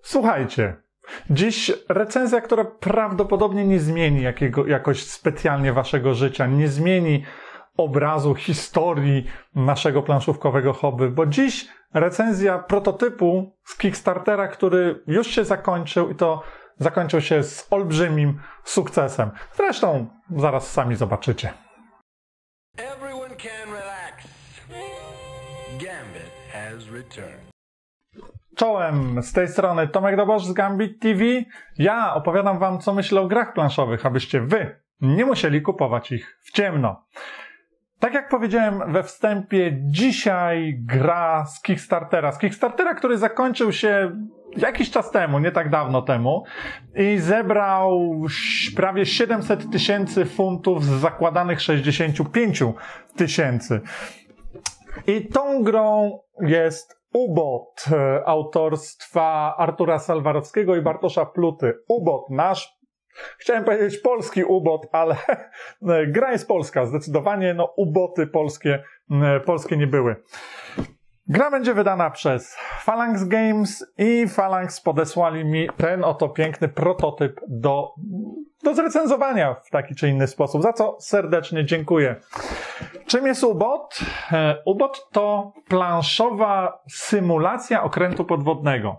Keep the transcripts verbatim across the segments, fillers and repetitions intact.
Słuchajcie, dziś recenzja, która prawdopodobnie nie zmieni jakiego, jakoś specjalnie waszego życia, nie zmieni obrazu, historii naszego planszówkowego hobby, bo dziś recenzja prototypu z Kickstartera, który już się zakończył i to zakończył się z olbrzymim sukcesem. Zresztą zaraz sami zobaczycie. Everyone can relax. Gambit has returned. Czołem, z tej strony Tomek Dobosz z Gambit T V. Ja opowiadam wam, co myślę o grach planszowych, abyście wy nie musieli kupować ich w ciemno. Tak jak powiedziałem we wstępie, dzisiaj gra z Kickstartera. Z Kickstartera, który zakończył się jakiś czas temu, nie tak dawno temu i zebrał prawie siedemset tysięcy funtów z zakładanych sześćdziesiąt pięć tysięcy. I tą grą jest U-Bot autorstwa Artura Salwarowskiego i Bartosza Pluty. U-Bot, nasz, chciałem powiedzieć polski U-Bot, ale gra jest polska, zdecydowanie, no U-Boty polskie, polskie nie były. Gra będzie wydana przez Phalanx Games i Phalanx podesłali mi ten oto piękny prototyp do, do zrecenzowania w taki czy inny sposób, za co serdecznie dziękuję. Czym jest U-Bot? U-Bot to planszowa symulacja okrętu podwodnego.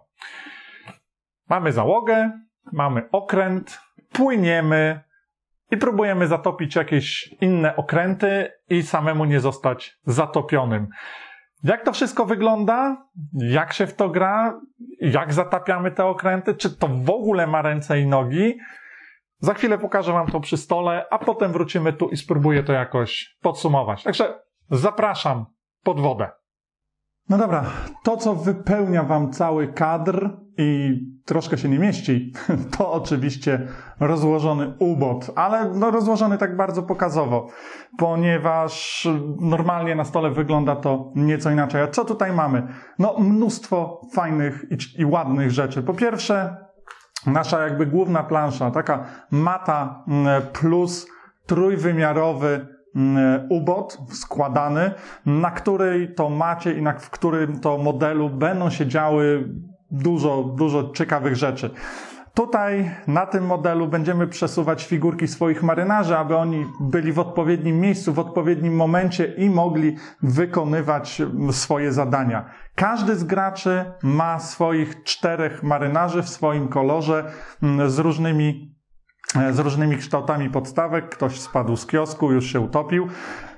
Mamy załogę, mamy okręt, płyniemy i próbujemy zatopić jakieś inne okręty i samemu nie zostać zatopionym. Jak to wszystko wygląda? Jak się w to gra? Jak zatapiamy te okręty? Czy to w ogóle ma ręce i nogi? Za chwilę pokażę wam to przy stole, a potem wrócimy tu i spróbuję to jakoś podsumować. Także zapraszam pod wodę. No dobra, to co wypełnia wam cały kadr i troszkę się nie mieści, to oczywiście rozłożony U-Bot, ale no rozłożony tak bardzo pokazowo, ponieważ normalnie na stole wygląda to nieco inaczej. A co tutaj mamy? No mnóstwo fajnych i, i ładnych rzeczy. Po pierwsze, nasza jakby główna plansza, taka mata plus trójwymiarowy U-Bot składany, na której to macie i na, w którym to modelu będą się działy dużo, dużo ciekawych rzeczy. Tutaj na tym modelu będziemy przesuwać figurki swoich marynarzy, aby oni byli w odpowiednim miejscu, w odpowiednim momencie i mogli wykonywać swoje zadania. Każdy z graczy ma swoich czterech marynarzy w swoim kolorze z różnymi z różnymi kształtami podstawek. Ktoś spadł z kiosku, już się utopił.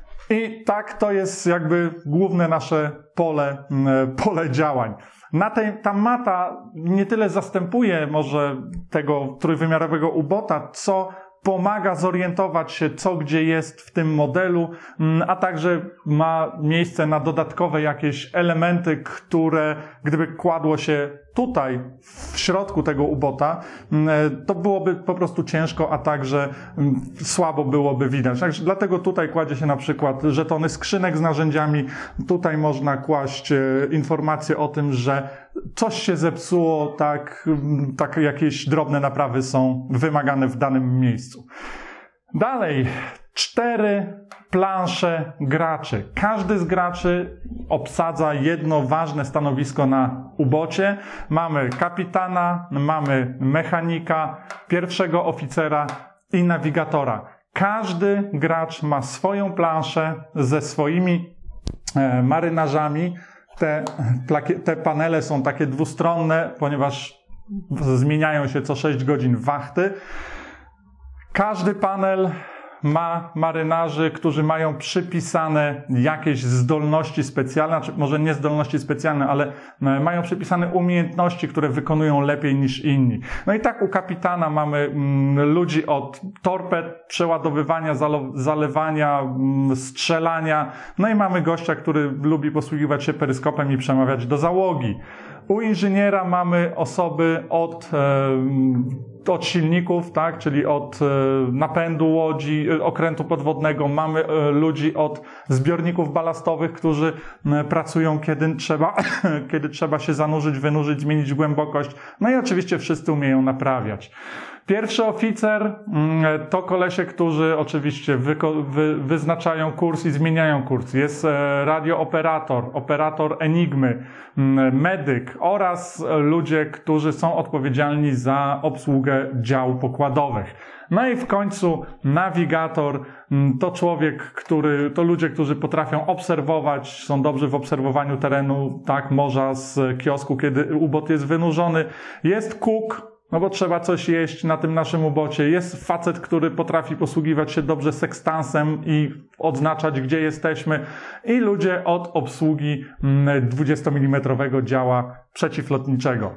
I tak to jest jakby główne nasze pole, pole działań. Na tej, ta mata nie tyle zastępuje może tego trójwymiarowego U-Bota, co pomaga zorientować się, co gdzie jest w tym modelu, a także ma miejsce na dodatkowe jakieś elementy, które gdyby kładło się tutaj, w środku tego U-Bota, to byłoby po prostu ciężko, a także słabo byłoby widać. Także dlatego tutaj kładzie się na przykład żetony skrzynek z narzędziami. Tutaj można kłaść informacje o tym, że coś się zepsuło, tak, tak jakieś drobne naprawy są wymagane w danym miejscu. Dalej, cztery plansze graczy. Każdy z graczy obsadza jedno ważne stanowisko na U-Bocie. Mamy kapitana, mamy mechanika, pierwszego oficera i nawigatora. Każdy gracz ma swoją planszę ze swoimi e, marynarzami. Te, te panele są takie dwustronne, ponieważ zmieniają się co sześć godzin wachty. Każdy panel ma marynarzy, którzy mają przypisane jakieś zdolności specjalne, znaczy może nie zdolności specjalne, ale mają przypisane umiejętności, które wykonują lepiej niż inni. No i tak u kapitana mamy mm, ludzi od torped, przeładowywania, zalewania, mm, strzelania. No i mamy gościa, który lubi posługiwać się peryskopem i przemawiać do załogi. U inżyniera mamy osoby od e, od silników, tak, czyli od e, napędu łodzi, e, okrętu podwodnego. Mamy e, ludzi od zbiorników balastowych, którzy e, pracują, kiedy trzeba, kiedy trzeba się zanurzyć, wynurzyć, zmienić głębokość. No i oczywiście wszyscy umieją naprawiać. Pierwszy oficer to kolesie, którzy oczywiście wy, wy, wyznaczają kurs i zmieniają kurs. Jest radiooperator, operator Enigmy, medyk oraz ludzie, którzy są odpowiedzialni za obsługę dział pokładowych. No i w końcu nawigator to człowiek, który, to ludzie, którzy potrafią obserwować, są dobrzy w obserwowaniu terenu, tak, morza z kiosku, kiedy ubot jest wynurzony. Jest cook, no bo trzeba coś jeść na tym naszym ubocie. Jest facet, który potrafi posługiwać się dobrze sekstansem i odznaczać, gdzie jesteśmy. I ludzie od obsługi dwudziestomilimetrowego działa przeciwlotniczego.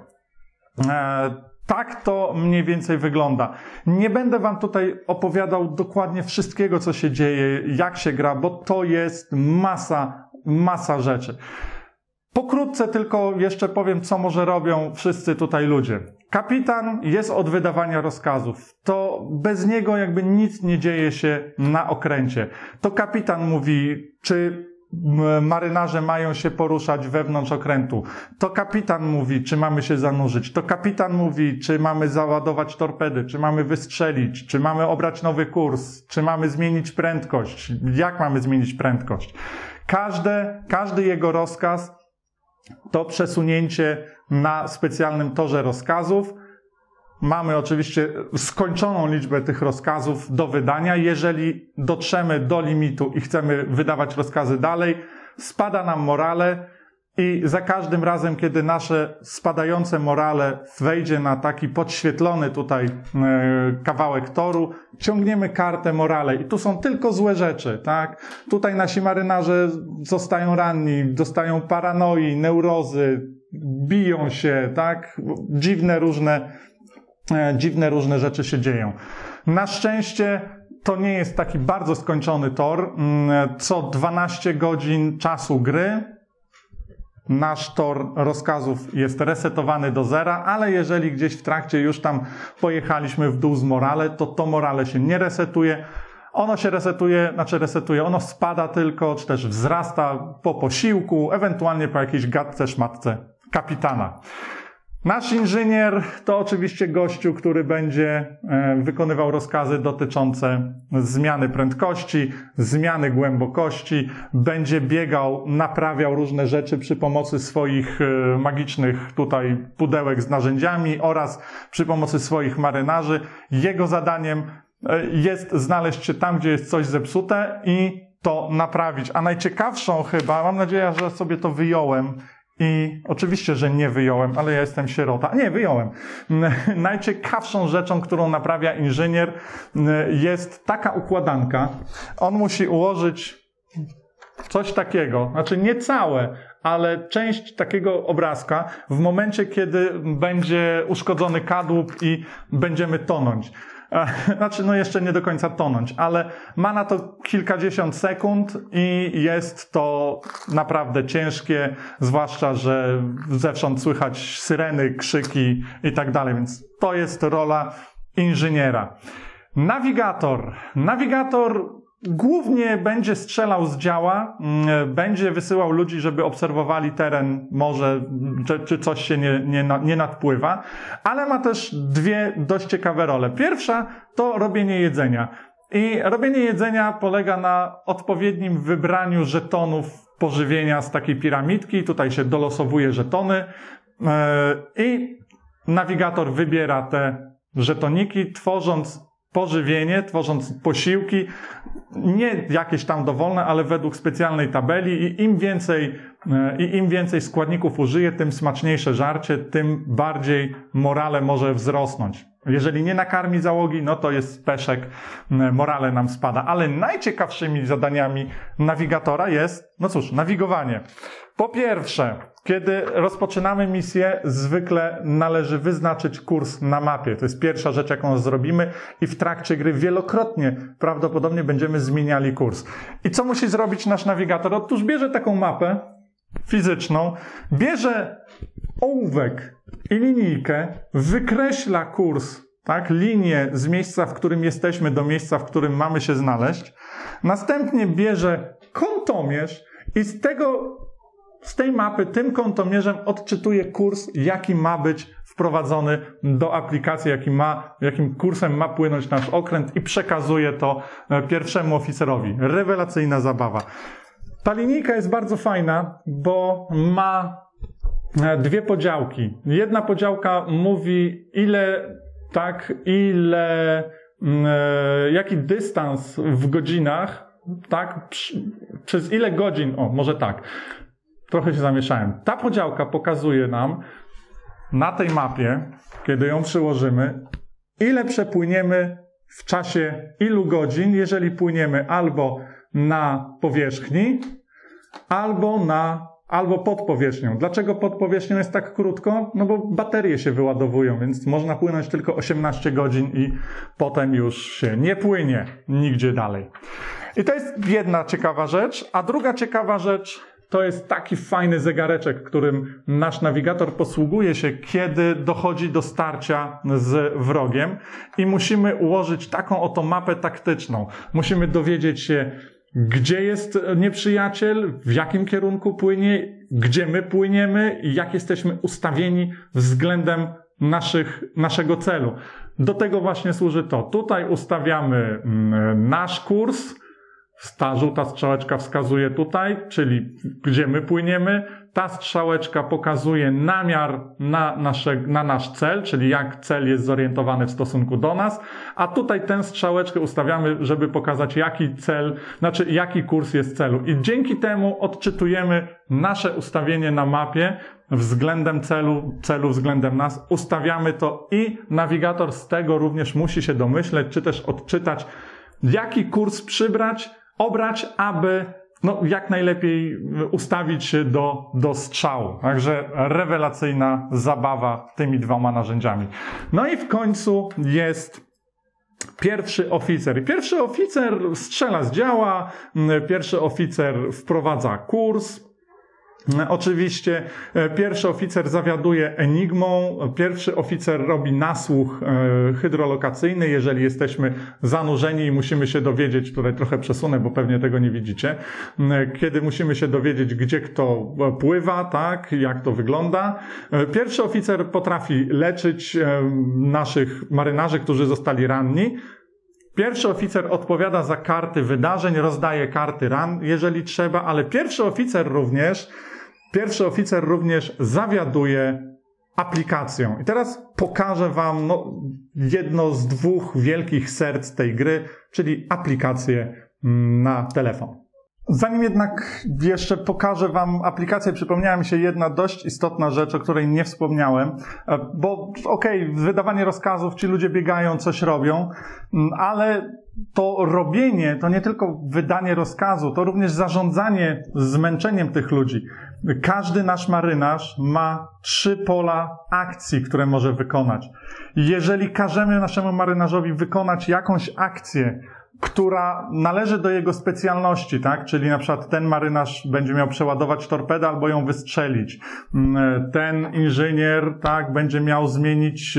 E, tak to mniej więcej wygląda. Nie będę wam tutaj opowiadał dokładnie wszystkiego, co się dzieje, jak się gra, bo to jest masa, masa rzeczy. Pokrótce tylko jeszcze powiem, co może robią wszyscy tutaj ludzie. Kapitan jest od wydawania rozkazów. To bez niego jakby nic nie dzieje się na okręcie. To kapitan mówi, czy marynarze mają się poruszać wewnątrz okrętu. To kapitan mówi, czy mamy się zanurzyć. To kapitan mówi, czy mamy załadować torpedy, czy mamy wystrzelić, czy mamy obrać nowy kurs, czy mamy zmienić prędkość, jak mamy zmienić prędkość. Każde, każdy jego rozkaz to przesunięcie na specjalnym torze rozkazów. Mamy oczywiście skończoną liczbę tych rozkazów do wydania. Jeżeli dotrzemy do limitu i chcemy wydawać rozkazy dalej, spada nam morale i za każdym razem, kiedy nasze spadające morale wejdzie na taki podświetlony tutaj kawałek toru, ciągniemy kartę morale i tu są tylko złe rzeczy, tak? Tutaj nasi marynarze zostają ranni, dostają paranoi, neurozy, biją się, tak? Dziwne różne Dziwne różne rzeczy się dzieją. Na szczęście to nie jest taki bardzo skończony tor. Co dwanaście godzin czasu gry nasz tor rozkazów jest resetowany do zera, ale jeżeli gdzieś w trakcie już tam pojechaliśmy w dół z morale, to to morale się nie resetuje. Ono się resetuje, znaczy resetuje, ono spada tylko, czy też wzrasta po posiłku, ewentualnie po jakiejś gadce, szmatce kapitana. Nasz inżynier to oczywiście gościu, który będzie wykonywał rozkazy dotyczące zmiany prędkości, zmiany głębokości, będzie biegał, naprawiał różne rzeczy przy pomocy swoich magicznych tutaj pudełek z narzędziami oraz przy pomocy swoich marynarzy. Jego zadaniem jest znaleźć się tam, gdzie jest coś zepsute i to naprawić. A najciekawszą chyba, mam nadzieję, że sobie to wyjąłem, i oczywiście, że nie wyjąłem, ale ja jestem sierota. Nie, wyjąłem. Najciekawszą rzeczą, którą naprawia inżynier, jest taka układanka. On musi ułożyć coś takiego, znaczy nie całe, ale część takiego obrazka w momencie, kiedy będzie uszkodzony kadłub i będziemy tonąć. Znaczy, no jeszcze nie do końca tonąć, ale ma na to kilkadziesiąt sekund i jest to naprawdę ciężkie, zwłaszcza, że zewsząd słychać syreny, krzyki i tak dalej, więc to jest rola inżyniera. Nawigator. Nawigator głównie będzie strzelał z działa, będzie wysyłał ludzi, żeby obserwowali teren, może czy, czy coś się nie, nie, nie nadpływa, ale ma też dwie dość ciekawe role. Pierwsza to robienie jedzenia. I robienie jedzenia polega na odpowiednim wybraniu żetonów pożywienia z takiej piramidki. Tutaj się dolosowuje żetony i nawigator wybiera te żetoniki, tworząc pożywienie, tworząc posiłki, nie jakieś tam dowolne, ale według specjalnej tabeli i im więcej, i im więcej składników użyje, tym smaczniejsze żarcie, tym bardziej morale może wzrosnąć. Jeżeli nie nakarmi załogi, no to jest peszek, morale nam spada. Ale najciekawszymi zadaniami nawigatora jest, no cóż, nawigowanie. Po pierwsze, kiedy rozpoczynamy misję, zwykle należy wyznaczyć kurs na mapie. To jest pierwsza rzecz, jaką zrobimy i w trakcie gry wielokrotnie prawdopodobnie będziemy zmieniali kurs. I co musi zrobić nasz nawigator? Otóż bierze taką mapę fizyczną, bierze ołówek i linijkę, wykreśla kurs, tak, linię z miejsca, w którym jesteśmy do miejsca, w którym mamy się znaleźć. Następnie bierze kątomierz i z tego Z tej mapy tym kątomierzem odczytuje kurs, jaki ma być wprowadzony do aplikacji, jakim, ma, jakim kursem ma płynąć nasz okręt i przekazuje to pierwszemu oficerowi. Rewelacyjna zabawa. Ta linijka jest bardzo fajna, bo ma dwie podziałki. Jedna podziałka mówi, ile, tak, ile, e, jaki dystans w godzinach, tak, przy, przez ile godzin, o, może tak, trochę się zamieszałem. Ta podziałka pokazuje nam na tej mapie, kiedy ją przyłożymy, ile przepłyniemy w czasie ilu godzin, jeżeli płyniemy albo na powierzchni, albo na albo pod powierzchnią. Dlaczego pod powierzchnią jest tak krótko? No bo baterie się wyładowują, więc można płynąć tylko osiemnaście godzin i potem już się nie płynie nigdzie dalej. I to jest jedna ciekawa rzecz, a druga ciekawa rzecz to jest taki fajny zegareczek, którym nasz nawigator posługuje się, kiedy dochodzi do starcia z wrogiem i musimy ułożyć taką oto mapę taktyczną. Musimy dowiedzieć się, gdzie jest nieprzyjaciel, w jakim kierunku płynie, gdzie my płyniemy i jak jesteśmy ustawieni względem naszych, naszego celu. Do tego właśnie służy to. Tutaj ustawiamy nasz kurs. Ta żółta strzałeczka wskazuje tutaj, czyli gdzie my płyniemy. Ta strzałeczka pokazuje namiar na, nasze, na nasz cel, czyli jak cel jest zorientowany w stosunku do nas. A tutaj tę strzałeczkę ustawiamy, żeby pokazać, jaki cel, znaczy jaki kurs jest celu. I dzięki temu odczytujemy nasze ustawienie na mapie względem celu, celu względem nas. Ustawiamy to i nawigator z tego również musi się domyśleć, czy też odczytać, jaki kurs przybrać, obrać, aby no, jak najlepiej ustawić się do, do strzału. Także rewelacyjna zabawa tymi dwoma narzędziami. No i w końcu jest pierwszy oficer. Pierwszy oficer strzela z działa, pierwszy oficer wprowadza kurs. Oczywiście pierwszy oficer zawiaduje enigmą, pierwszy oficer robi nasłuch hydrolokacyjny, jeżeli jesteśmy zanurzeni i musimy się dowiedzieć, tutaj trochę przesunę, bo pewnie tego nie widzicie, kiedy musimy się dowiedzieć, gdzie kto pływa, tak, jak to wygląda. Pierwszy oficer potrafi leczyć naszych marynarzy, którzy zostali ranni. Pierwszy oficer odpowiada za karty wydarzeń, rozdaje karty ran, jeżeli trzeba, ale pierwszy oficer również, pierwszy oficer również zawiaduje aplikacją. I teraz pokażę wam no, jedno z dwóch wielkich serc tej gry, czyli aplikację na telefon. Zanim jednak jeszcze pokażę wam aplikację, przypomniała mi się jedna dość istotna rzecz, o której nie wspomniałem, bo okej, okay, wydawanie rozkazów, ci ludzie biegają, coś robią, ale to robienie to nie tylko wydanie rozkazu, to również zarządzanie zmęczeniem tych ludzi. Każdy nasz marynarz ma trzy pola akcji, które może wykonać. Jeżeli każemy naszemu marynarzowi wykonać jakąś akcję, która należy do jego specjalności, tak? Czyli na przykład ten marynarz będzie miał przeładować torpedę albo ją wystrzelić. Ten inżynier, tak, będzie miał zmienić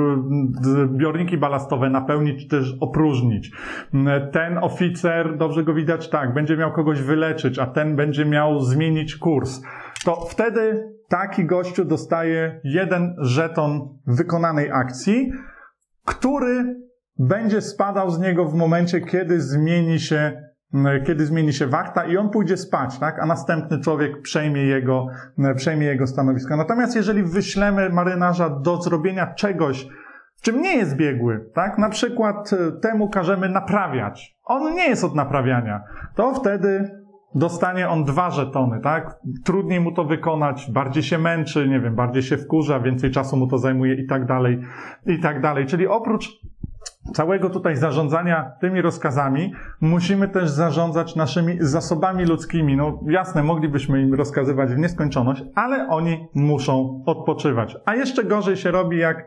zbiorniki balastowe, napełnić czy też opróżnić. Ten oficer, dobrze go widać, tak, będzie miał kogoś wyleczyć, a ten będzie miał zmienić kurs. To wtedy taki gościu dostaje jeden żeton wykonanej akcji, który będzie spadał z niego w momencie, kiedy zmieni się, kiedy zmieni się wachta i on pójdzie spać, tak? A następny człowiek przejmie jego, przejmie jego stanowisko. Natomiast jeżeli wyślemy marynarza do zrobienia czegoś, w czym nie jest biegły, tak? Na przykład temu każemy naprawiać. On nie jest od naprawiania. To wtedy dostanie on dwa żetony, tak? Trudniej mu to wykonać, bardziej się męczy, nie wiem, bardziej się wkurza, więcej czasu mu to zajmuje i tak dalej, i tak dalej. Czyli oprócz całego tutaj zarządzania tymi rozkazami, musimy też zarządzać naszymi zasobami ludzkimi. No jasne, moglibyśmy im rozkazywać w nieskończoność, ale oni muszą odpoczywać. A jeszcze gorzej się robi, jak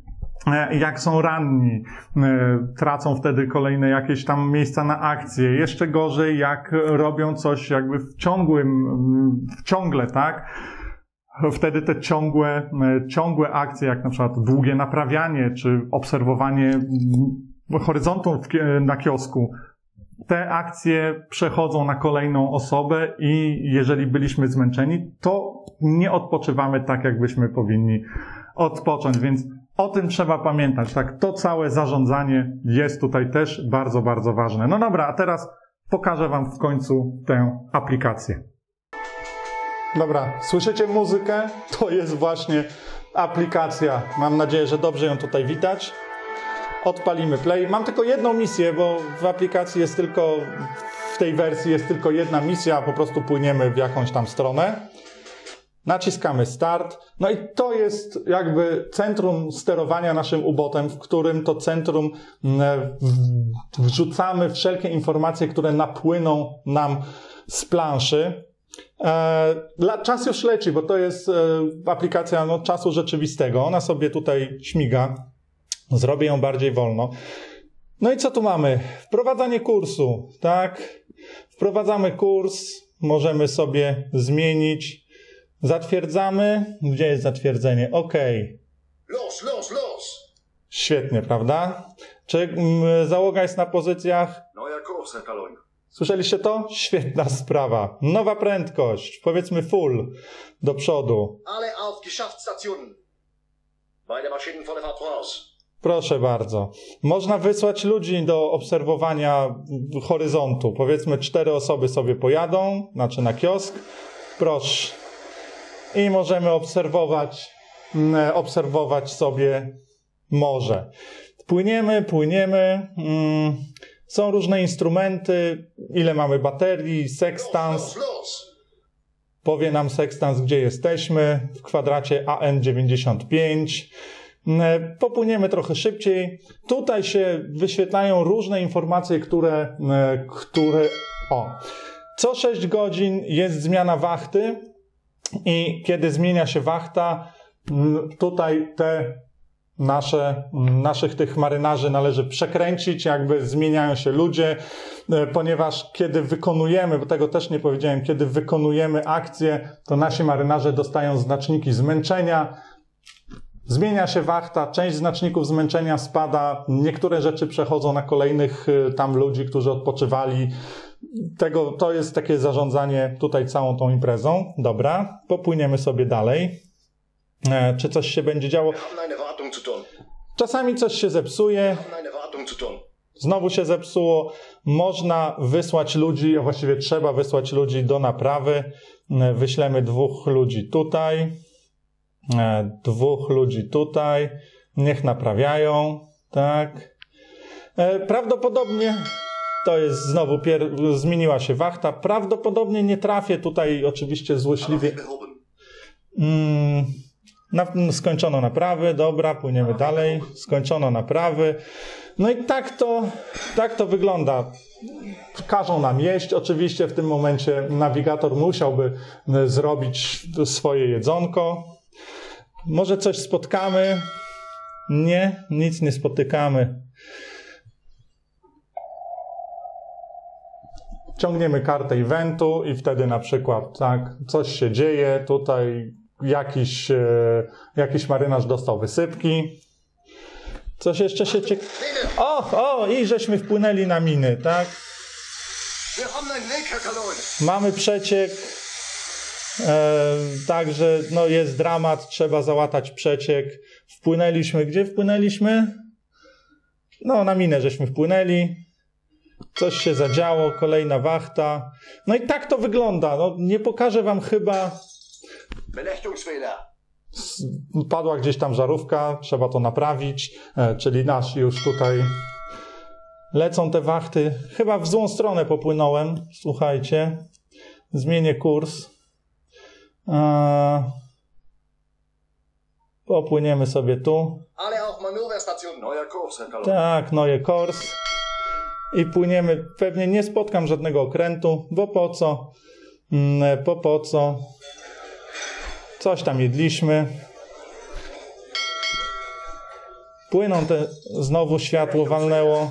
jak są ranni, tracą wtedy kolejne jakieś tam miejsca na akcje. Jeszcze gorzej, jak robią coś jakby w ciągłym, ciągle, tak? Wtedy te ciągłe, ciągłe akcje, jak na przykład długie naprawianie, czy obserwowanie horyzontu na kiosku, te akcje przechodzą na kolejną osobę i jeżeli byliśmy zmęczeni, to nie odpoczywamy tak, jak byśmy powinni odpocząć, więc o tym trzeba pamiętać. Tak, to całe zarządzanie jest tutaj też bardzo, bardzo ważne. No dobra, a teraz pokażę wam w końcu tę aplikację. Dobra, słyszycie muzykę? To jest właśnie aplikacja. Mam nadzieję, że dobrze ją tutaj widać. Odpalimy play. Mam tylko jedną misję, bo w aplikacji jest tylko, w tej wersji jest tylko jedna misja, po prostu płyniemy w jakąś tam stronę. Naciskamy start. No i to jest jakby centrum sterowania naszym ubotem, w którym to centrum wrzucamy wszelkie informacje, które napłyną nam z planszy. Czas już leci, bo to jest aplikacja no, czasu rzeczywistego. Ona sobie tutaj śmiga. Zrobię ją bardziej wolno. No i co tu mamy? Wprowadzanie kursu, tak? Wprowadzamy kurs, możemy sobie zmienić. Zatwierdzamy. Gdzie jest zatwierdzenie? OK. Los, los, los! Świetnie, prawda? Czy mm, załoga jest na pozycjach? Neuer Kurs, Herr Kaloin. Słyszeliście to? Świetna sprawa. Nowa prędkość. Powiedzmy full. Do przodu. Alle auf Geschäftsstationen. Beide Maschinen volle Fahrt voraus. Proszę bardzo. Można wysłać ludzi do obserwowania horyzontu. Powiedzmy cztery osoby sobie pojadą, znaczy na kiosk. Proszę. I możemy obserwować, obserwować sobie morze. Płyniemy, płyniemy. Są różne instrumenty. Ile mamy baterii, sekstans. Powie nam sekstans, gdzie jesteśmy. W kwadracie A N dziewięćdziesiąt pięć. Popłyniemy trochę szybciej. Tutaj się wyświetlają różne informacje, które, które o. Co sześć godzin jest zmiana wachty i kiedy zmienia się wachta, tutaj te nasze, naszych tych marynarzy należy przekręcić, jakby zmieniają się ludzie, ponieważ kiedy wykonujemy, bo tego też nie powiedziałem, kiedy wykonujemy akcję, to nasi marynarze dostają znaczniki zmęczenia. Zmienia się wachta, część znaczników zmęczenia spada, niektóre rzeczy przechodzą na kolejnych tam ludzi, którzy odpoczywali. Tego, to jest takie zarządzanie tutaj całą tą imprezą. Dobra, popłyniemy sobie dalej. E, czy coś się będzie działo? Czasami coś się zepsuje. Znowu się zepsuło. Można wysłać ludzi, a właściwie trzeba wysłać ludzi do naprawy. Wyślemy dwóch ludzi tutaj. Dwóch ludzi tutaj, niech naprawiają, tak. Prawdopodobnie, to jest znowu, pier- zmieniła się wachta, prawdopodobnie nie trafię tutaj oczywiście złośliwie. Mm, na, skończono naprawy, dobra, płyniemy dalej, skończono naprawy. No i tak to, tak to wygląda. Każą nam jeść, oczywiście w tym momencie nawigator musiałby zrobić swoje jedzonko. Może coś spotkamy? Nie, nic nie spotykamy. Ciągniemy kartę eventu i wtedy na przykład tak, coś się dzieje, tutaj jakiś, e, jakiś marynarz dostał wysypki. Coś jeszcze się ciekawe. O, o, i żeśmy wpłynęli na miny, tak? Mamy przeciek. E, także no jest dramat, trzeba załatać przeciek. Wpłynęliśmy, gdzie wpłynęliśmy? No na minę żeśmy wpłynęli. Coś się zadziało, kolejna wachta. No i tak to wygląda. No, nie pokażę wam chyba. Padła gdzieś tam żarówka, trzeba to naprawić, e, czyli nasz już tutaj lecą te wachty. Chyba w złą stronę popłynąłem, słuchajcie. Zmienię kurs. Eee, popłyniemy sobie tu. Tak, neue Kurs. I płyniemy. Pewnie nie spotkam żadnego okrętu, bo po co? Mm, po po co? Coś tam jedliśmy. Płyną te... Znowu światło walnęło.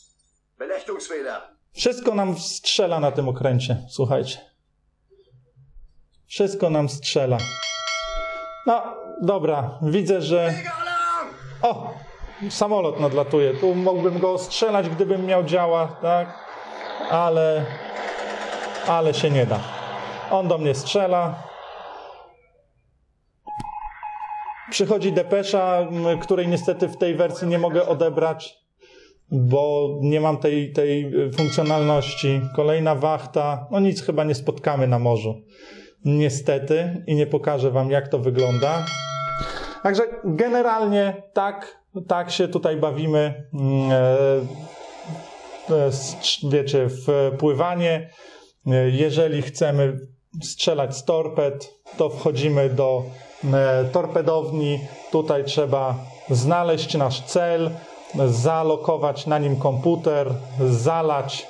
Wszystko nam strzela na tym okręcie, słuchajcie. Wszystko nam strzela. No, dobra, widzę, że... O! Samolot nadlatuje. Tu mógłbym go strzelać, gdybym miał działa, tak? Ale... Ale się nie da. On do mnie strzela. Przychodzi depesza, której niestety w tej wersji nie mogę odebrać, bo nie mam tej, tej funkcjonalności. Kolejna wachta, no nic chyba nie spotkamy na morzu. Niestety i nie pokażę wam, jak to wygląda. Także generalnie tak, tak się tutaj bawimy, wiecie, w pływanie. Jeżeli chcemy strzelać z torped, to wchodzimy do torpedowni. Tutaj trzeba znaleźć nasz cel, zalokować na nim komputer, zalać,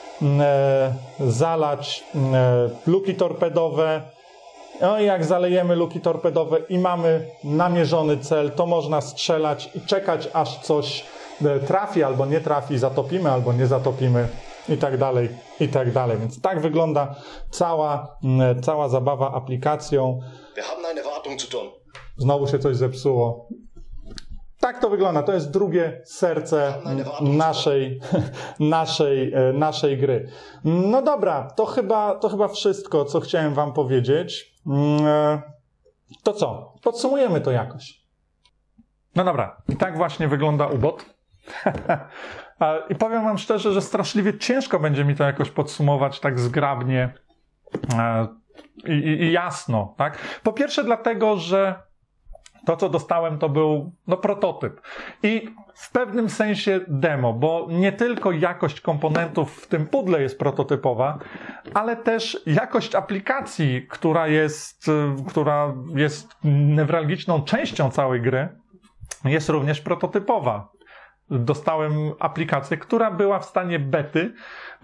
zalać luki torpedowe. No i jak zalejemy luki torpedowe i mamy namierzony cel, to można strzelać i czekać, aż coś trafi albo nie trafi, zatopimy albo nie zatopimy i tak dalej, i tak dalej. Więc tak wygląda cała, cała zabawa aplikacją. Wir haben eine Wartung zu tun. Znowu się coś zepsuło. Tak to wygląda. To jest drugie serce naszej, naszej, naszej gry. No dobra, to chyba, to chyba wszystko, co chciałem wam powiedzieć. To co? Podsumujemy to jakoś. No dobra, i tak właśnie wygląda U B O T. I powiem wam szczerze, że straszliwie ciężko będzie mi to jakoś podsumować tak zgrabnie i, i, i jasno, tak? Po pierwsze dlatego, że to, co dostałem, to był no, prototyp i w pewnym sensie demo, bo nie tylko jakość komponentów w tym pudle jest prototypowa, ale też jakość aplikacji, która jest, która jest newralgiczną częścią całej gry, jest również prototypowa. Dostałem aplikację, która była w stanie bety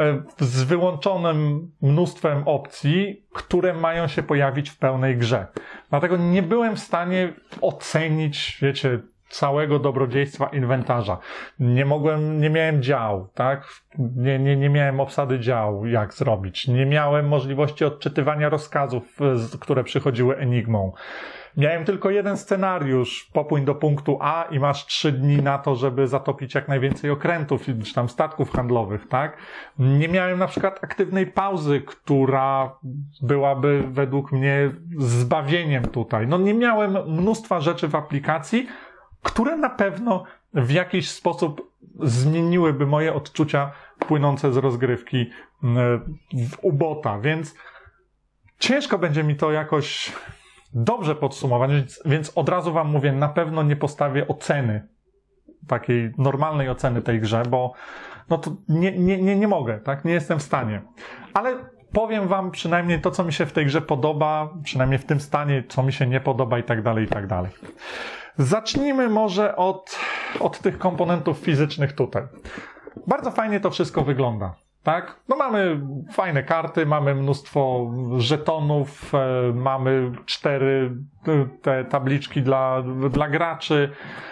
z wyłączonym mnóstwem opcji, które mają się pojawić w pełnej grze. Dlatego nie byłem w stanie ocenić, wiecie, całego dobrodziejstwa inwentarza. Nie mogłem, nie miałem dział, tak? Nie, nie, nie miałem obsady działu, jak zrobić. Nie miałem możliwości odczytywania rozkazów, które przychodziły enigmą. Miałem tylko jeden scenariusz, popłyń do punktu A i masz trzy dni na to, żeby zatopić jak najwięcej okrętów, czy tam statków handlowych, tak? Nie miałem na przykład aktywnej pauzy, która byłaby według mnie zbawieniem tutaj. No nie miałem mnóstwa rzeczy w aplikacji, które na pewno w jakiś sposób zmieniłyby moje odczucia płynące z rozgrywki w U B O T a, więc ciężko będzie mi to jakoś dobrze podsumować, więc, więc od razu wam mówię, na pewno nie postawię oceny, takiej normalnej oceny tej grze, bo no to nie, nie, nie, nie mogę, tak? Nie jestem w stanie. Ale powiem wam przynajmniej to, co mi się w tej grze podoba, przynajmniej w tym stanie, co mi się nie podoba i tak dalej, i tak dalej. Zacznijmy może od, od tych komponentów fizycznych tutaj. Bardzo fajnie to wszystko wygląda. Tak? No mamy fajne karty, mamy mnóstwo żetonów, e, mamy cztery te tabliczki dla, dla graczy,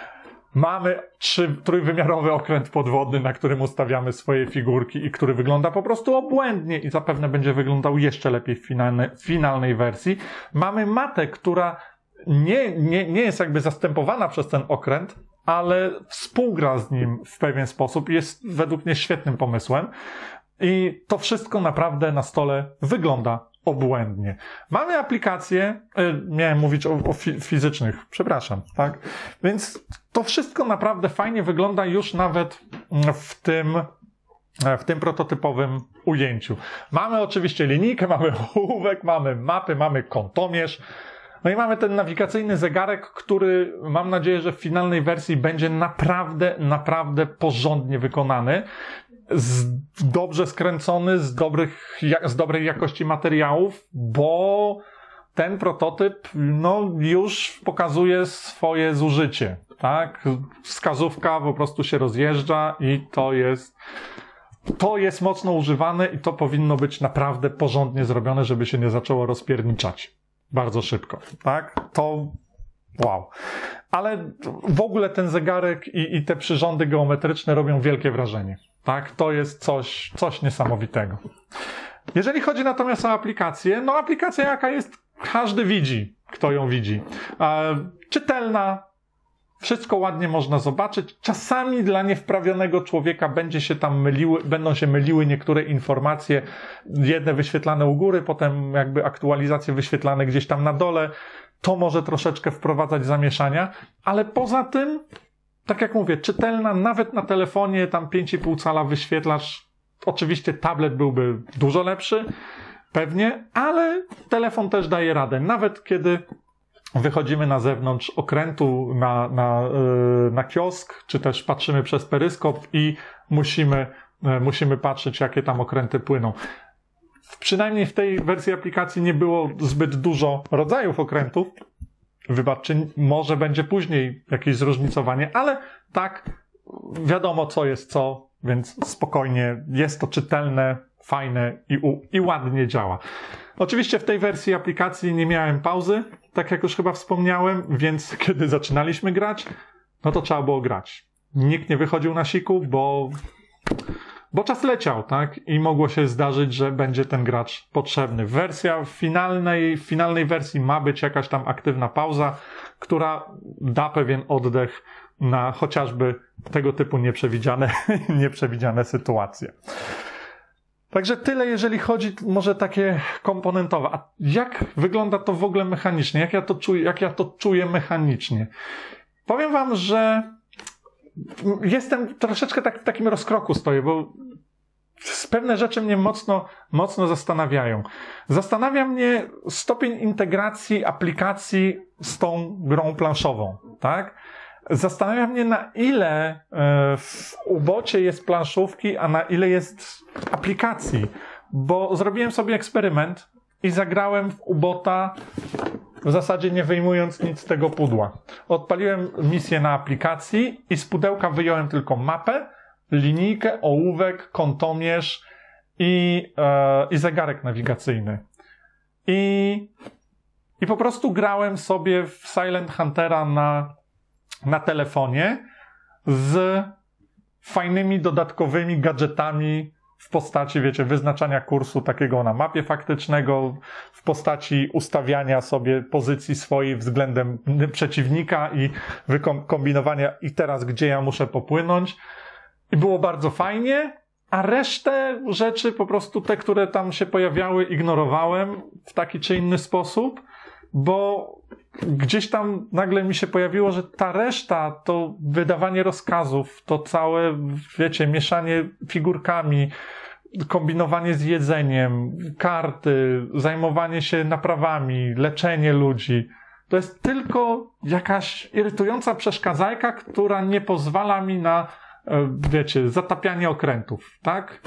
mamy trzy, trójwymiarowy okręt podwodny, na którym ustawiamy swoje figurki i który wygląda po prostu obłędnie i zapewne będzie wyglądał jeszcze lepiej w finalne, finalnej wersji. Mamy matę, która nie, nie, nie jest jakby zastępowana przez ten okręt, ale współgra z nim w pewien sposób i jest według mnie świetnym pomysłem. I to wszystko naprawdę na stole wygląda obłędnie. Mamy aplikacje, miałem mówić o, o fi- fizycznych, przepraszam, tak? Więc to wszystko naprawdę fajnie wygląda już nawet w tym, w tym prototypowym ujęciu. Mamy oczywiście linijkę, mamy ołówek, mamy mapy, mamy kątomierz. No i mamy ten nawigacyjny zegarek, który mam nadzieję, że w finalnej wersji będzie naprawdę, naprawdę porządnie wykonany. Z, dobrze skręcony, z, dobrych, z dobrej jakości materiałów, bo ten prototyp no, już pokazuje swoje zużycie. Tak? Wskazówka po prostu się rozjeżdża i to jest, to jest mocno używane i to powinno być naprawdę porządnie zrobione, żeby się nie zaczęło rozpierniczać bardzo szybko. Tak? To wow. Ale w ogóle ten zegarek i, i te przyrządy geometryczne robią wielkie wrażenie. Tak, to jest coś, coś niesamowitego. Jeżeli chodzi natomiast o aplikację, no aplikacja jaka jest, każdy widzi, kto ją widzi. E, czytelna, wszystko ładnie można zobaczyć. Czasami dla niewprawionego człowieka będzie się tam myliły, będą się myliły niektóre informacje, jedne wyświetlane u góry, potem jakby aktualizacje wyświetlane gdzieś tam na dole. To może troszeczkę wprowadzać zamieszania, ale poza tym, tak jak mówię, czytelna nawet na telefonie, tam pięć i pół cala wyświetlacz. Oczywiście tablet byłby dużo lepszy, pewnie, ale telefon też daje radę. Nawet kiedy wychodzimy na zewnątrz okrętu, na, na, yy, na kiosk, czy też patrzymy przez peryskop i musimy, yy, musimy patrzeć, jakie tam okręty płyną. Przynajmniej w tej wersji aplikacji nie było zbyt dużo rodzajów okrętów. Wybaczcie, może będzie później jakieś zróżnicowanie, ale tak, wiadomo co jest co, więc spokojnie, jest to czytelne, fajne i, u, i ładnie działa. Oczywiście w tej wersji aplikacji nie miałem pauzy, tak jak już chyba wspomniałem, więc kiedy zaczynaliśmy grać, no to trzeba było grać. Nikt nie wychodził na siku, bo, bo czas leciał, tak? I mogło się zdarzyć, że będzie ten gracz potrzebny. Wersja finalnej, w finalnej wersji ma być jakaś tam aktywna pauza, która da pewien oddech na chociażby tego typu nieprzewidziane, nieprzewidziane sytuacje. Także tyle, jeżeli chodzi może takie komponentowe. A jak wygląda to w ogóle mechanicznie? Jak ja to czuję, jak ja to czuję mechanicznie? Powiem wam, że jestem troszeczkę tak w takim rozkroku stoję, bo pewne rzeczy mnie mocno, mocno zastanawiają. Zastanawia mnie stopień integracji aplikacji z tą grą planszową, tak? Zastanawia mnie, na ile w ubocie jest planszówki, a na ile jest aplikacji. Bo zrobiłem sobie eksperyment i zagrałem w ubota w zasadzie nie wyjmując nic z tego pudła. Odpaliłem misję na aplikacji i z pudełka wyjąłem tylko mapę, linijkę, ołówek, kątomierz i, e, i zegarek nawigacyjny. I, I po prostu grałem sobie w Silent Huntera na na telefonie z fajnymi dodatkowymi gadżetami w postaci, wiecie, wyznaczania kursu takiego na mapie faktycznego, w postaci ustawiania sobie pozycji swojej względem przeciwnika i wykombinowania i teraz gdzie ja muszę popłynąć. I było bardzo fajnie, a resztę rzeczy po prostu te, które tam się pojawiały, ignorowałem w taki czy inny sposób, bo gdzieś tam nagle mi się pojawiło, że ta reszta to wydawanie rozkazów, to całe, wiecie, mieszanie figurkami, kombinowanie z jedzeniem, karty, zajmowanie się naprawami, leczenie ludzi. To jest tylko jakaś irytująca przeszkadzajka, która nie pozwala mi na, wiecie, zatapianie okrętów, tak?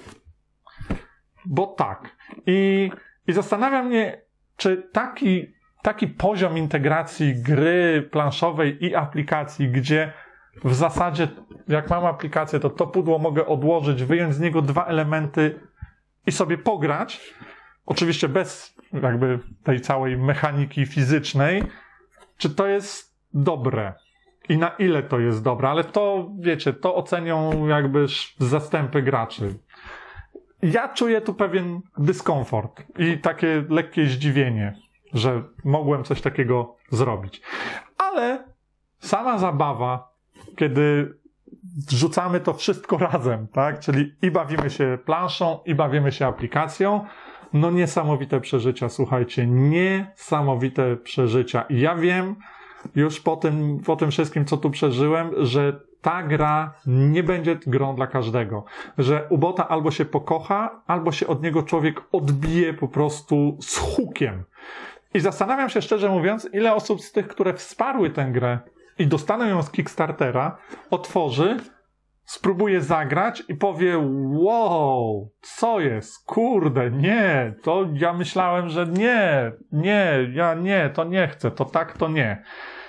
Bo tak. I, i zastanawia mnie, czy taki Taki poziom integracji gry planszowej i aplikacji, gdzie w zasadzie jak mam aplikację, to to pudło mogę odłożyć, wyjąć z niego dwa elementy i sobie pograć. Oczywiście bez jakby tej całej mechaniki fizycznej. Czy to jest dobre? I na ile to jest dobre? Ale to, wiecie, to ocenią jakby zastępy graczy. Ja czuję tu pewien dyskomfort i takie lekkie zdziwienie, że mogłem coś takiego zrobić. Ale sama zabawa, kiedy wrzucamy to wszystko razem, tak? Czyli i bawimy się planszą, i bawimy się aplikacją, no niesamowite przeżycia, słuchajcie, niesamowite przeżycia. I ja wiem już po tym, po tym wszystkim, co tu przeżyłem, że ta gra nie będzie grą dla każdego. Że ubota albo się pokocha, albo się od niego człowiek odbije po prostu z hukiem. I zastanawiam się szczerze mówiąc, ile osób z tych, które wsparły tę grę i dostaną ją z Kickstartera, otworzy, spróbuje zagrać i powie: wow, co jest? Kurde, nie, to ja myślałem, że nie, nie, ja nie, to nie chcę, to tak, to nie.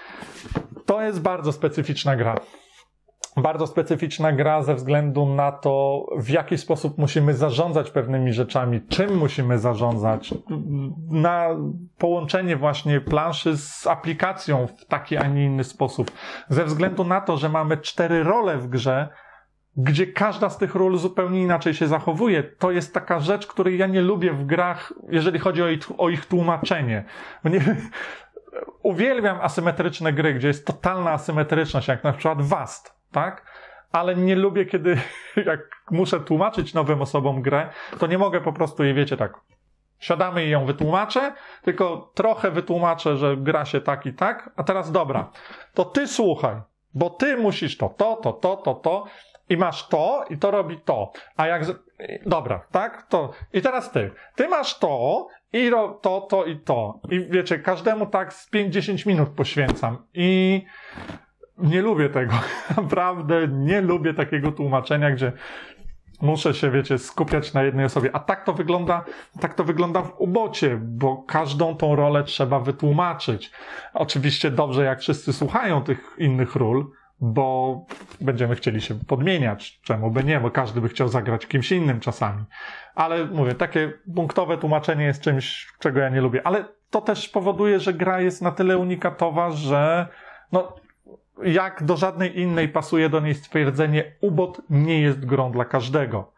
To jest bardzo specyficzna gra. Bardzo specyficzna gra ze względu na to, w jaki sposób musimy zarządzać pewnymi rzeczami, czym musimy zarządzać, na połączenie właśnie planszy z aplikacją w taki, a nie inny sposób. Ze względu na to, że mamy cztery role w grze, gdzie każda z tych ról zupełnie inaczej się zachowuje. To jest taka rzecz, której ja nie lubię w grach, jeżeli chodzi o ich, o ich tłumaczenie. Nie, uwielbiam asymetryczne gry, gdzie jest totalna asymetryczność, jak na przykład Vast. Tak? Ale nie lubię, kiedy jak muszę tłumaczyć nowym osobom grę, to nie mogę po prostu jej, wiecie, tak Siadamy i ją wytłumaczę, tylko trochę wytłumaczę, że gra się tak i tak, a teraz dobra, to ty słuchaj, bo ty musisz to, to, to, to, to, to i masz to i to robi to, a jak... Z... Dobra, tak? To... I teraz ty. Ty masz to i ro... to, to i to. I wiecie, każdemu tak z pięć do dziesięciu minut poświęcam i nie lubię tego. Naprawdę nie lubię takiego tłumaczenia, gdzie muszę się, wiecie, skupiać na jednej osobie. A tak to wygląda, tak to wygląda w ubocie, bo każdą tą rolę trzeba wytłumaczyć. Oczywiście dobrze, jak wszyscy słuchają tych innych ról, bo będziemy chcieli się podmieniać. Czemu by nie? Bo każdy by chciał zagrać kimś innym czasami. Ale mówię, takie punktowe tłumaczenie jest czymś, czego ja nie lubię. Ale to też powoduje, że gra jest na tyle unikatowa, że no, jak do żadnej innej pasuje do niej stwierdzenie ubot nie jest grą dla każdego.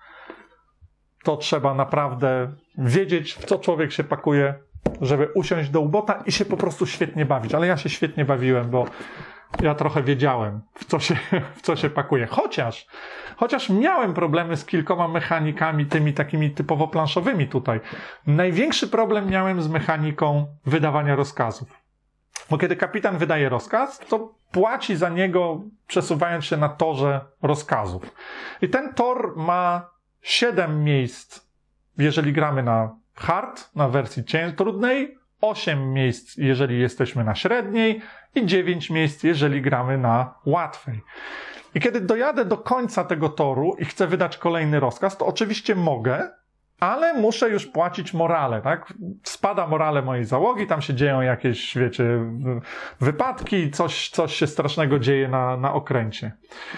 To trzeba naprawdę wiedzieć, w co człowiek się pakuje, żeby usiąść do ubota i się po prostu świetnie bawić. Ale ja się świetnie bawiłem, bo ja trochę wiedziałem, w co się, w co się pakuje. Chociaż, chociaż miałem problemy z kilkoma mechanikami, tymi takimi typowo planszowymi tutaj. Największy problem miałem z mechaniką wydawania rozkazów. Bo kiedy kapitan wydaje rozkaz, to płaci za niego, przesuwając się na torze rozkazów. I ten tor ma siedem miejsc, jeżeli gramy na hard, na wersji trudnej, osiem miejsc, jeżeli jesteśmy na średniej i dziewięć miejsc, jeżeli gramy na łatwej. I kiedy dojadę do końca tego toru i chcę wydać kolejny rozkaz, to oczywiście mogę, ale muszę już płacić morale, tak? Spada morale mojej załogi, tam się dzieją jakieś, wiecie, wypadki, coś, coś się strasznego dzieje na, na okręcie.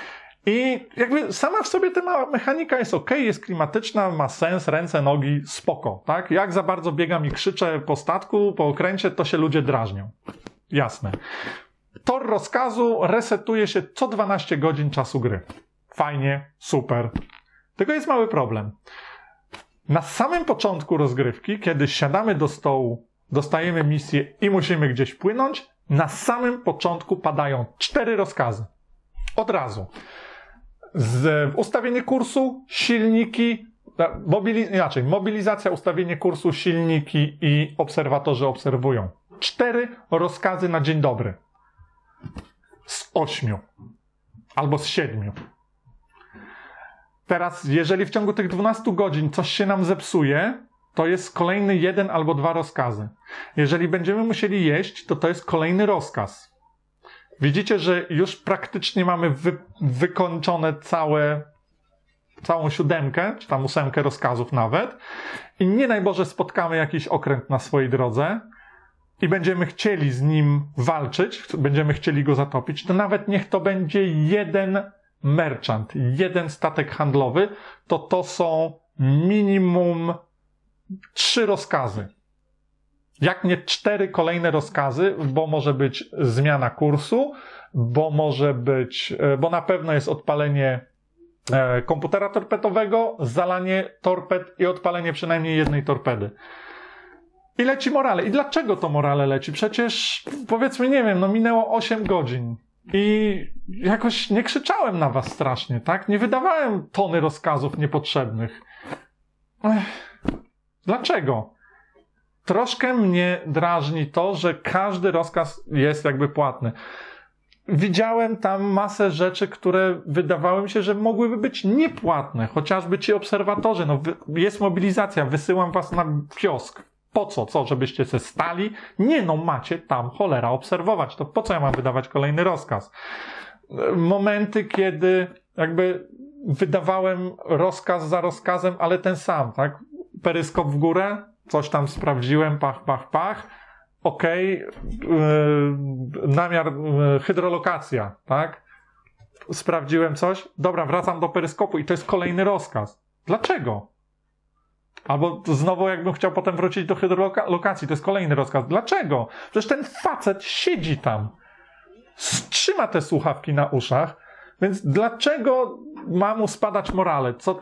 I jakby sama w sobie ta mechanika jest ok, jest klimatyczna, ma sens, ręce, nogi, spoko, tak? Jak za bardzo biegam i krzyczę po statku, po okręcie, to się ludzie drażnią. Jasne. Tor rozkazu resetuje się co dwanaście godzin czasu gry. Fajnie, super. Tylko jest mały problem. Na samym początku rozgrywki, kiedy siadamy do stołu, dostajemy misję i musimy gdzieś płynąć, na samym początku padają cztery rozkazy. Od razu. Z ustawienie kursu, silniki, mobili, inaczej, mobilizacja, ustawienie kursu, silniki i obserwatorzy obserwują. Cztery rozkazy na dzień dobry. Z ośmiu. Albo z siedmiu. Teraz, jeżeli w ciągu tych dwunastu godzin coś się nam zepsuje, to jest kolejny jeden albo dwa rozkazy. Jeżeli będziemy musieli jeść, to to jest kolejny rozkaz. Widzicie, że już praktycznie mamy wy, wykończone całe, całą siódemkę, czy tam ósemkę rozkazów nawet i nie daj Boże spotkamy jakiś okręt na swojej drodze i będziemy chcieli z nim walczyć, będziemy chcieli go zatopić, to nawet niech to będzie jeden merchant, jeden statek handlowy, to to są minimum trzy rozkazy. Jak nie cztery kolejne rozkazy, bo może być zmiana kursu, bo może być, bo na pewno jest odpalenie komputera torpedowego, zalanie torped i odpalenie przynajmniej jednej torpedy. I leci morale. I dlaczego to morale leci? Przecież, powiedzmy, nie wiem, no minęło osiem godzin. I jakoś nie krzyczałem na was strasznie, tak? Nie wydawałem tony rozkazów niepotrzebnych. Ech, dlaczego? Troszkę mnie drażni to, że każdy rozkaz jest jakby płatny. Widziałem tam masę rzeczy, które wydawały mi się, że mogłyby być niepłatne. Chociażby ci obserwatorzy. No, jest mobilizacja, wysyłam was na kiosk. Po co? Co? Żebyście se stali? Nie, no macie tam cholera obserwować. To po co ja mam wydawać kolejny rozkaz? Momenty, kiedy jakby wydawałem rozkaz za rozkazem, ale ten sam, tak? Peryskop w górę, coś tam sprawdziłem, pach, pach, pach. Okej, okay. yy, namiar, yy, hydrolokacja, tak? Sprawdziłem coś. Dobra, wracam do peryskopu i to jest kolejny rozkaz. Dlaczego? Albo znowu jakbym chciał potem wrócić do hydrolokacji, to jest kolejny rozkaz. Dlaczego? Przecież ten facet siedzi tam. Trzyma te słuchawki na uszach, więc dlaczego ma mu spadać morale? Co...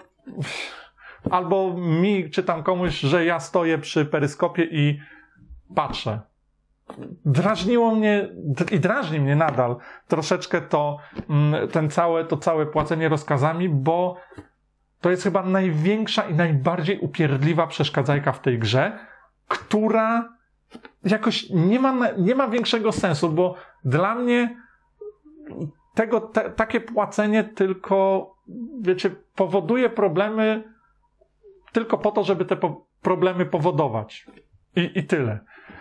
Albo mi, czy tam komuś, że ja stoję przy peryskopie i patrzę. Drażniło mnie i drażni mnie nadal troszeczkę to, ten całe, to całe płacenie rozkazami, bo to jest chyba największa i najbardziej upierdliwa przeszkadzajka w tej grze, która jakoś nie ma, nie ma większego sensu, bo dla mnie tego, te, takie płacenie tylko, wiecie, powoduje problemy tylko po to, żeby te po, problemy powodować. I, I tyle.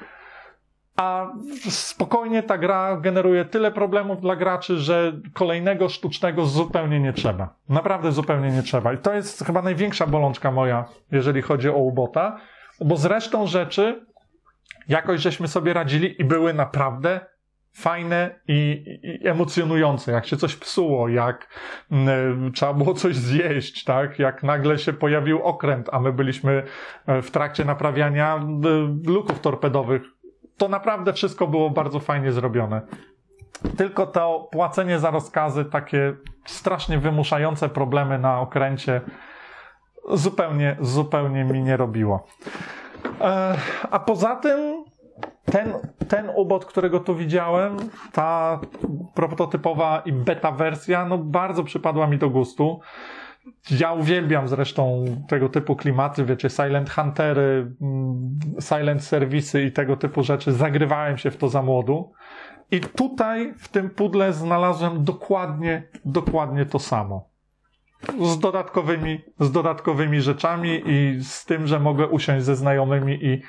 A spokojnie ta gra generuje tyle problemów dla graczy, że kolejnego sztucznego zupełnie nie trzeba. Naprawdę zupełnie nie trzeba. I to jest chyba największa bolączka moja, jeżeli chodzi o Ubota, bo z resztą rzeczy jakoś żeśmy sobie radzili i były naprawdę fajne i, i emocjonujące. Jak się coś psuło, jak y, trzeba było coś zjeść, tak? Jak nagle się pojawił okręt, a my byliśmy w trakcie naprawiania y, luków torpedowych. To naprawdę wszystko było bardzo fajnie zrobione. Tylko to płacenie za rozkazy, takie strasznie wymuszające problemy na okręcie, zupełnie, zupełnie mi nie robiło. E, a poza tym ten, ten ubot, którego tu widziałem, ta prototypowa i beta wersja, no bardzo przypadła mi do gustu. Ja uwielbiam zresztą tego typu klimaty, wiecie, Silent Huntery, Silent Serwisy i tego typu rzeczy. Zagrywałem się w to za młodu. I tutaj w tym pudle znalazłem dokładnie, dokładnie to samo. Z dodatkowymi, z dodatkowymi rzeczami i z tym, że mogę usiąść ze znajomymi i,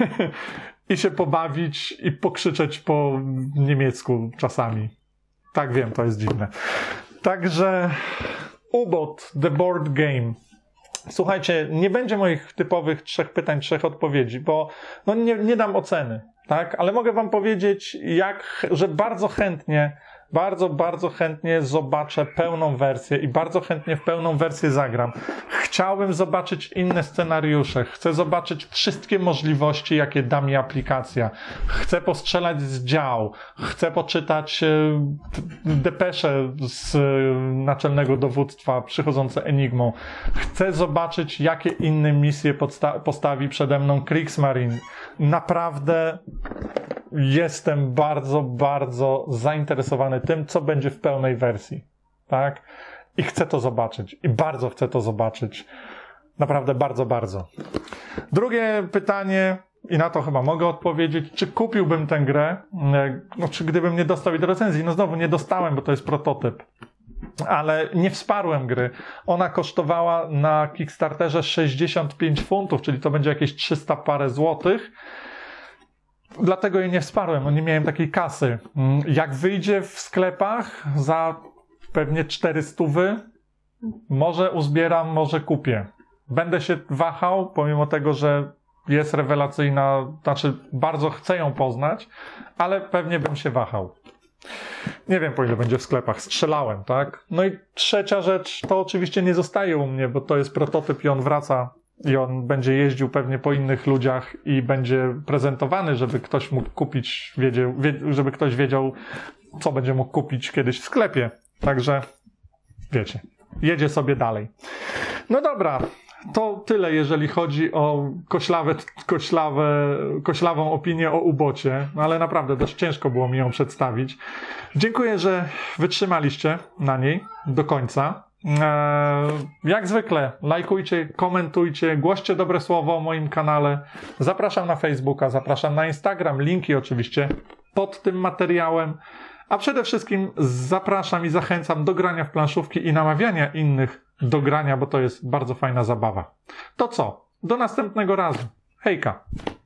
i się pobawić i pokrzyczeć po niemiecku czasami. Tak, wiem, to jest dziwne. Także Ubot, The Board Game. Słuchajcie, nie będzie moich typowych trzech pytań, trzech odpowiedzi, bo no nie, nie dam oceny, tak? Ale mogę wam powiedzieć, jak, że bardzo chętnie, bardzo, bardzo chętnie zobaczę pełną wersję i bardzo chętnie w pełną wersję zagram. Chciałbym zobaczyć inne scenariusze, chcę zobaczyć wszystkie możliwości, jakie da mi aplikacja. Chcę postrzelać z dział, chcę poczytać depesze z naczelnego dowództwa przychodzące Enigmą. Chcę zobaczyć, jakie inne misje podsta- postawi przede mną Kriegsmarine. Naprawdę jestem bardzo, bardzo zainteresowany tym, co będzie w pełnej wersji. Tak? I chcę to zobaczyć. I bardzo chcę to zobaczyć. Naprawdę bardzo, bardzo. Drugie pytanie, i na to chyba mogę odpowiedzieć, czy kupiłbym tę grę, no, czy gdybym nie dostał jej do recenzji. No znowu nie dostałem, bo to jest prototyp. Ale nie wsparłem gry. Ona kosztowała na Kickstarterze sześćdziesiąt pięć funtów, czyli to będzie jakieś trzysta parę złotych. Dlatego jej nie wsparłem, no nie miałem takiej kasy. Jak wyjdzie w sklepach za pewnie czterysta, może uzbieram, może kupię. Będę się wahał, pomimo tego, że jest rewelacyjna, znaczy bardzo chcę ją poznać, ale pewnie bym się wahał. Nie wiem, po ile będzie w sklepach. Strzelałem, tak? No i trzecia rzecz, to oczywiście nie zostaje u mnie, bo to jest prototyp i on wraca i on będzie jeździł pewnie po innych ludziach i będzie prezentowany, żeby ktoś mógł kupić, wiedział, żeby ktoś wiedział, co będzie mógł kupić kiedyś w sklepie. Także, wiecie, jedzie sobie dalej. No dobra, to tyle, jeżeli chodzi o koślawe, koślawe, koślawą opinię o Ubocie, no ale naprawdę dość ciężko było mi ją przedstawić. Dziękuję, że wytrzymaliście na niej do końca. Eee, jak zwykle lajkujcie, komentujcie, głoście dobre słowo o moim kanale. Zapraszam na Facebooka, zapraszam na Instagram, linki oczywiście pod tym materiałem. A przede wszystkim zapraszam i zachęcam do grania w planszówki i namawiania innych do grania, bo to jest bardzo fajna zabawa. To co? Do następnego razu. Hejka!